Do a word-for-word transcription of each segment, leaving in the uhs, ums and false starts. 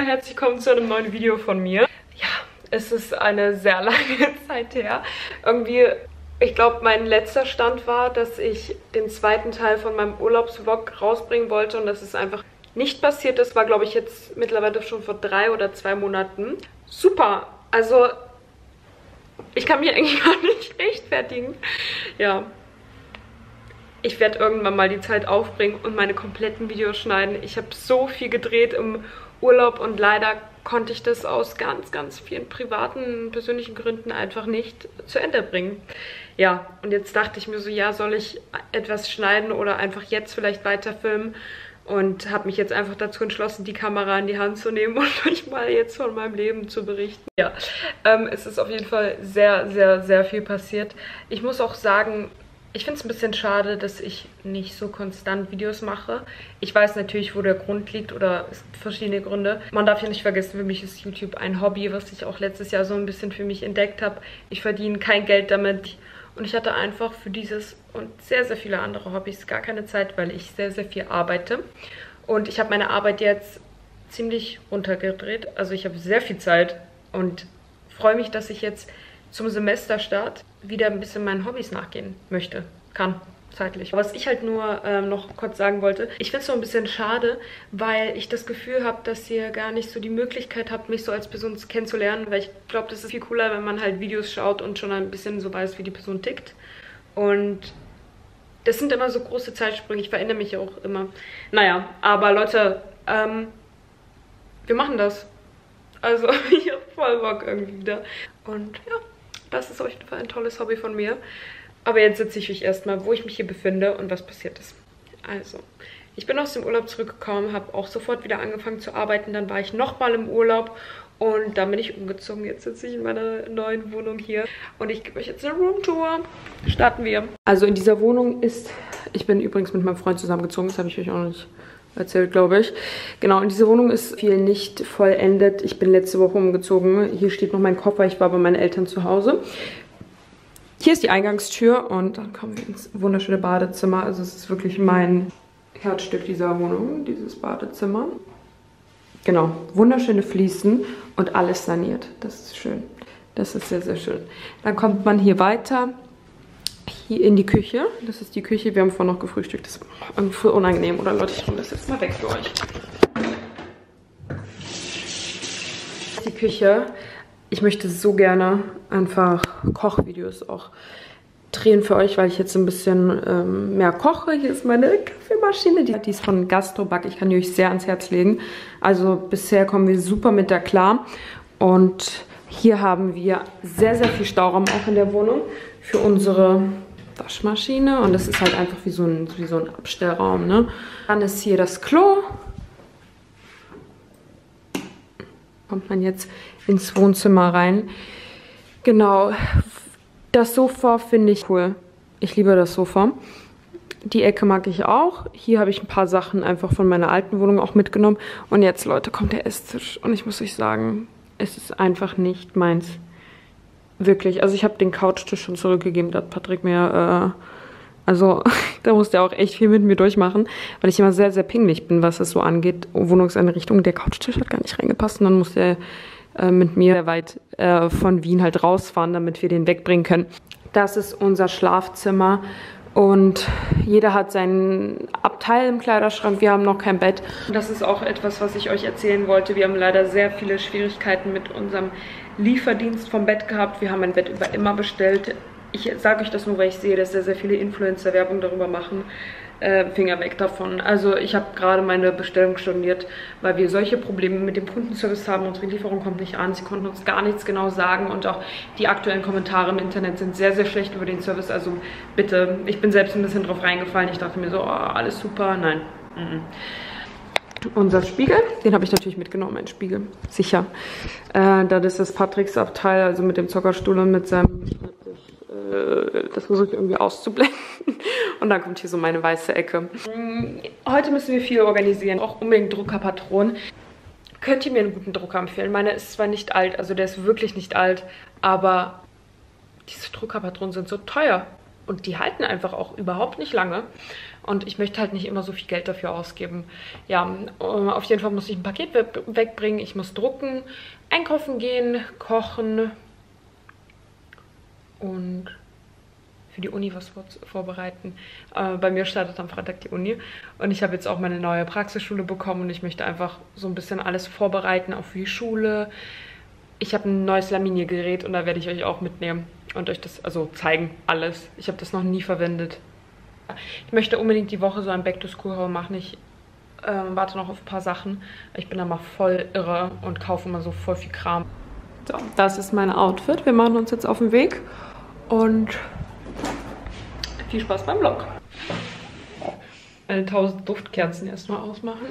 herzlich willkommen zu einem neuen Video von mir. Ja, es ist eine sehr lange Zeit her. Irgendwie, ich glaube, mein letzter Stand war, dass ich den zweiten Teil von meinem Urlaubsvlog rausbringen wollte und das ist einfach nicht passiert. Das war, glaube ich, jetzt mittlerweile schon vor drei oder zwei Monaten. Super, also ich kann mich eigentlich gar nicht rechtfertigen. Ja. Ich werde irgendwann mal die Zeit aufbringen und meine kompletten Videos schneiden. Ich habe so viel gedreht im Urlaub und leider konnte ich das aus ganz, ganz vielen privaten, persönlichen Gründen einfach nicht zu Ende bringen. Ja, und jetzt dachte ich mir so, ja, soll ich etwas schneiden oder einfach jetzt vielleicht weiterfilmen? Und habe mich jetzt einfach dazu entschlossen, die Kamera in die Hand zu nehmen und euch mal jetzt von meinem Leben zu berichten. Ja, ähm, es ist auf jeden Fall sehr, sehr, sehr viel passiert. Ich muss auch sagen, ich finde es ein bisschen schade, dass ich nicht so konstant Videos mache. Ich weiß natürlich, wo der Grund liegt oder es gibt verschiedene Gründe. Man darf ja nicht vergessen, für mich ist YouTube ein Hobby, was ich auch letztes Jahr so ein bisschen für mich entdeckt habe. Ich verdiene kein Geld damit und ich hatte einfach für dieses und sehr, sehr viele andere Hobbys gar keine Zeit, weil ich sehr, sehr viel arbeite. Und ich habe meine Arbeit jetzt ziemlich runtergedreht. Also ich habe sehr viel Zeit und freue mich, dass ich jetzt zum Semesterstart wieder ein bisschen meinen Hobbys nachgehen möchte, kann, zeitlich. Was ich halt nur ähm, noch kurz sagen wollte, ich finde es so ein bisschen schade, weil ich das Gefühl habe, dass ihr gar nicht so die Möglichkeit habt, mich so als Person kennenzulernen, weil ich glaube, das ist viel cooler, wenn man halt Videos schaut und schon ein bisschen so weiß, wie die Person tickt. Und das sind immer so große Zeitsprünge, ich verändere mich auch immer. Naja, aber Leute, ähm, wir machen das. Also, ich habe voll Bock irgendwie wieder. Und ja, das ist auf jeden Fall ein tolles Hobby von mir. Aber jetzt sitze ich euch erstmal, wo ich mich hier befinde und was passiert ist. Also, ich bin aus dem Urlaub zurückgekommen, habe auch sofort wieder angefangen zu arbeiten. Dann war ich nochmal im Urlaub und dann bin ich umgezogen. Jetzt sitze ich in meiner neuen Wohnung hier und ich gebe euch jetzt eine Roomtour. Starten wir. Also in dieser Wohnung ist, ich bin übrigens mit meinem Freund zusammengezogen, das habe ich euch auch noch nicht erzählt, glaube ich. Genau, in dieser Wohnung ist viel nicht vollendet. Ich bin letzte Woche umgezogen. Hier steht noch mein Koffer. Ich war bei meinen Eltern zu Hause. Hier ist die Eingangstür und dann kommen wir ins wunderschöne Badezimmer. Also es ist wirklich mein Herzstück dieser Wohnung, dieses Badezimmer. Genau, wunderschöne Fliesen und alles saniert. Das ist schön. Das ist sehr, sehr schön. Dann kommt man hier weiter. Hier in die Küche. Das ist die Küche. Wir haben vorhin noch gefrühstückt. Das ist irgendwie voll unangenehm. Oder Leute, ich räume das jetzt mal weg für euch. Die Küche. Ich möchte so gerne einfach Kochvideos auch drehen für euch, weil ich jetzt ein bisschen ähm, mehr koche. Hier ist meine Kaffeemaschine. Die, die ist von Gastroback. Ich kann die euch sehr ans Herz legen. Also bisher kommen wir super mit der klar. Und hier haben wir sehr, sehr viel Stauraum auch in der Wohnung für unsere Waschmaschine und das ist halt einfach wie so ein, wie so ein Abstellraum, ne? Dann ist hier das Klo. Kommt man jetzt ins Wohnzimmer rein. Genau, das Sofa finde ich cool. Ich liebe das Sofa. Die Ecke mag ich auch. Hier habe ich ein paar Sachen einfach von meiner alten Wohnung auch mitgenommen. Und jetzt, Leute, kommt der Esstisch. Und ich muss euch sagen, es ist einfach nicht meins. Wirklich, also ich habe den Couchtisch schon zurückgegeben, da hat Patrick mir, äh, also da musste er auch echt viel mit mir durchmachen, weil ich immer sehr, sehr pingelig bin, was es so angeht, Wohnungseinrichtung. Der Couchtisch hat gar nicht reingepasst und dann musste er äh, mit mir sehr weit äh, von Wien halt rausfahren, damit wir den wegbringen können. Das ist unser Schlafzimmer und jeder hat seinen Abteil im Kleiderschrank. Wir haben noch kein Bett. Das ist auch etwas, was ich euch erzählen wollte. Wir haben leider sehr viele Schwierigkeiten mit unserem Lieferdienst vom Bett gehabt. Wir haben ein Bett über immer bestellt. Ich sage euch das nur, weil ich sehe, dass sehr, sehr viele Influencer Werbung darüber machen. Äh, Finger weg davon. Also ich habe gerade meine Bestellung storniert, weil wir solche Probleme mit dem Kundenservice haben. Unsere Lieferung kommt nicht an. Sie konnten uns gar nichts genau sagen und auch die aktuellen Kommentare im Internet sind sehr, sehr schlecht über den Service. Also bitte, ich bin selbst ein bisschen drauf reingefallen. Ich dachte mir so, oh, alles super. Nein. Mm-mm. Unser Spiegel, den habe ich natürlich mitgenommen, ein Spiegel, sicher. Äh, das ist das Patricks Abteil, also mit dem Zockerstuhl und mit seinem, äh, das versuche ich irgendwie auszublenden. Und dann kommt hier so meine weiße Ecke. Heute müssen wir viel organisieren, auch unbedingt Druckerpatronen. Könnt ihr mir einen guten Drucker empfehlen? Meine ist zwar nicht alt, also der ist wirklich nicht alt, aber diese Druckerpatronen sind so teuer. Und die halten einfach auch überhaupt nicht lange. Und ich möchte halt nicht immer so viel Geld dafür ausgeben. Ja, auf jeden Fall muss ich ein Paket wegbringen. Ich muss drucken, einkaufen gehen, kochen und für die Uni was vorbereiten. Äh, bei mir startet am Freitag die Uni. Und ich habe jetzt auch meine neue Praxisschule bekommen. Und ich möchte einfach so ein bisschen alles vorbereiten, auch für die Schule. Ich habe ein neues Laminiergerät und da werde ich euch auch mitnehmen und euch das, also zeigen, alles. Ich habe das noch nie verwendet. Ich möchte unbedingt die Woche so ein Back-to-School-Haul machen. Ich äh, warte noch auf ein paar Sachen. Ich bin da mal voll irre und kaufe immer so voll viel Kram. So, das ist mein Outfit. Wir machen uns jetzt auf den Weg und viel Spaß beim Vlog. Meine tausend Duftkerzen erstmal ausmachen.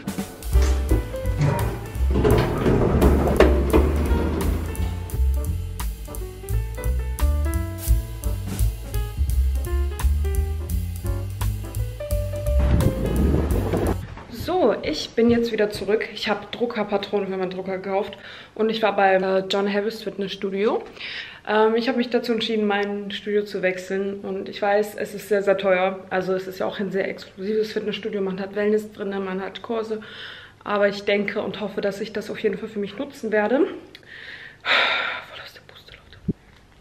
So, ich bin jetzt wieder zurück. Ich habe Druckerpatronen für meinen Drucker gekauft und ich war beim äh, John Harris Fitnessstudio. Ähm, ich habe mich dazu entschieden, mein Studio zu wechseln und ich weiß, es ist sehr, sehr teuer. Also es ist ja auch ein sehr exklusives Fitnessstudio. Man hat Wellness drin, man hat Kurse. Aber ich denke und hoffe, dass ich das auf jeden Fall für mich nutzen werde. Voll aus der Puste, Leute.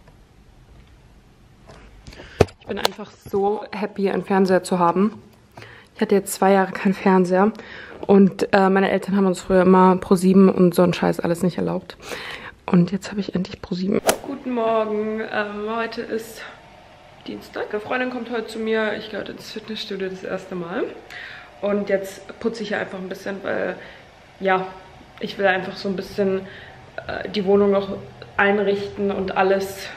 Ich bin einfach so happy, einen Fernseher zu haben. Ich hatte jetzt zwei Jahre keinen Fernseher und äh, meine Eltern haben uns früher immer Pro sieben und so einen Scheiß alles nicht erlaubt. Und jetzt habe ich endlich Pro sieben. Guten Morgen, ähm, heute ist Dienstag. Eine Freundin kommt heute zu mir. Ich gehe heute ins Fitnessstudio das erste Mal. Und jetzt putze ich hier einfach ein bisschen, weil, ja, ich will einfach so ein bisschen äh, die Wohnung noch einrichten und alles.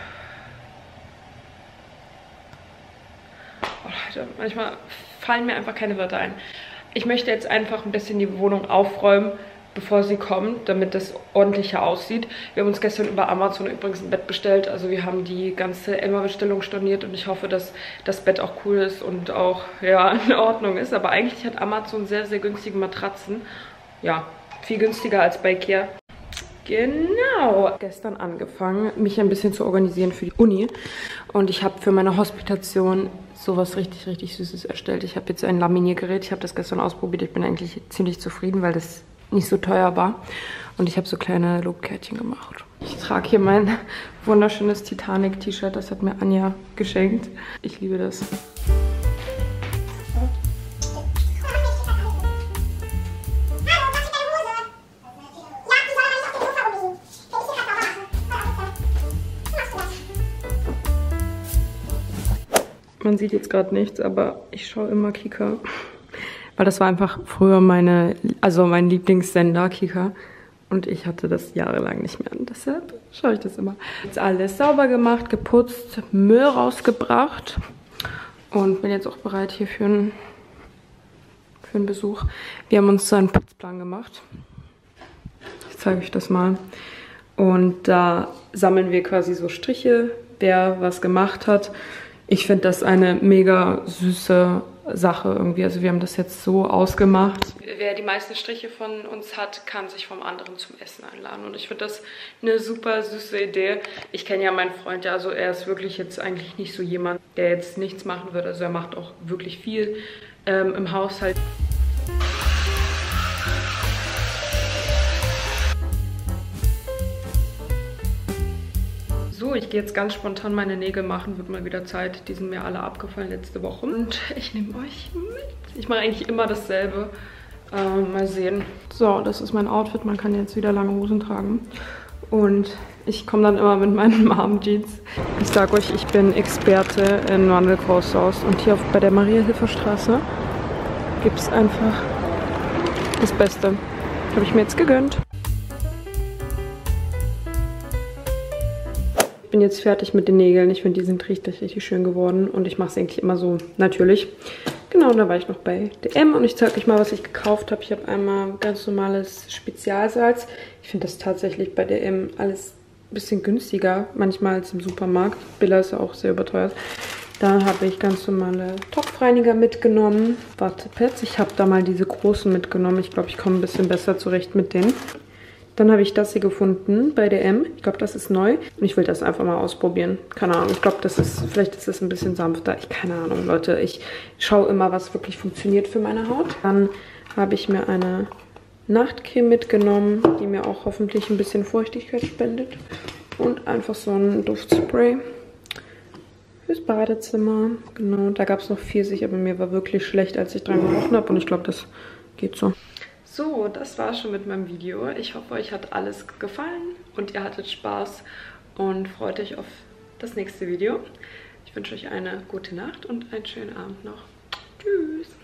Oh Leute, manchmal fallen mir einfach keine Wörter ein. Ich möchte jetzt einfach ein bisschen die Wohnung aufräumen, bevor sie kommt, damit das ordentlicher aussieht. Wir haben uns gestern über Amazon übrigens ein Bett bestellt. Also wir haben die ganze Emma-Bestellung storniert und ich hoffe, dass das Bett auch cool ist und auch, ja, in Ordnung ist. Aber eigentlich hat Amazon sehr, sehr günstige Matratzen. Ja, viel günstiger als bei Ikea. Genau. Gestern angefangen, mich ein bisschen zu organisieren für die Uni. Und ich habe für meine Hospitation sowas richtig, richtig Süßes erstellt. Ich habe jetzt ein Laminiergerät. Ich habe das gestern ausprobiert. Ich bin eigentlich ziemlich zufrieden, weil das nicht so teuer war. Und ich habe so kleine Lobkärtchen gemacht. Ich trage hier mein wunderschönes Titanic-T-Shirt. Das hat mir Anja geschenkt. Ich liebe das. Man sieht jetzt gerade nichts, aber ich schaue immer Kika. Weil das war einfach früher meine, also mein Lieblingssender, Kika. Und ich hatte das jahrelang nicht mehr. Und deshalb schaue ich das immer. Jetzt alles sauber gemacht, geputzt, Müll rausgebracht. Und bin jetzt auch bereit hier für einen, für einen Besuch. Wir haben uns so einen Putzplan gemacht. Ich zeige euch das mal. Und da sammeln wir quasi so Striche, wer was gemacht hat. Ich finde das eine mega süße Sache irgendwie. Also wir haben das jetzt so ausgemacht. Wer die meisten Striche von uns hat, kann sich vom anderen zum Essen einladen. Und ich finde das eine super süße Idee. Ich kenne ja meinen Freund, ja, also er ist wirklich jetzt eigentlich nicht so jemand, der jetzt nichts machen würde. Also er macht auch wirklich viel ähm, im Haushalt. So, ich gehe jetzt ganz spontan meine Nägel machen, wird mal wieder Zeit. Die sind mir alle abgefallen letzte Woche. Und ich nehme euch mit. Ich mache eigentlich immer dasselbe. Äh, mal sehen. So, das ist mein Outfit. Man kann jetzt wieder lange Hosen tragen. Und ich komme dann immer mit meinen Mom-Jeans. Ich sage euch, ich bin Experte in Mandelkraut-Sauce. Und hier auf, bei der Maria-Hilfer-Straße gibt es einfach das Beste. Habe ich mir jetzt gegönnt. Ich bin jetzt fertig mit den Nägeln. Ich finde, die sind richtig, richtig schön geworden. Und ich mache es eigentlich immer so natürlich. Genau, und da war ich noch bei D M. Und ich zeige euch mal, was ich gekauft habe. Ich habe einmal ganz normales Spezialsalz. Ich finde das tatsächlich bei D M alles ein bisschen günstiger. Manchmal als im Supermarkt. Billa ist ja auch sehr überteuert. Da habe ich ganz normale Topfreiniger mitgenommen. Wattepads. Ich habe da mal diese großen mitgenommen. Ich glaube, ich komme ein bisschen besser zurecht mit denen. Dann habe ich das hier gefunden bei D M. Ich glaube, das ist neu. Und ich will das einfach mal ausprobieren. Keine Ahnung. Ich glaube, das ist, vielleicht ist das ein bisschen sanfter. Ich keine Ahnung, Leute. Ich schaue immer, was wirklich funktioniert für meine Haut. Dann habe ich mir eine Nachtcreme mitgenommen, die mir auch hoffentlich ein bisschen Feuchtigkeit spendet. Und einfach so ein Duftspray fürs Badezimmer. Genau, da gab es noch Pfirsich, aber mir war wirklich schlecht, als ich dran gerochen habe. Und ich glaube, das geht so. So, das war schon mit meinem Video. Ich hoffe, euch hat alles gefallen und ihr hattet Spaß und freut euch auf das nächste Video. Ich wünsche euch eine gute Nacht und einen schönen Abend noch. Tschüss!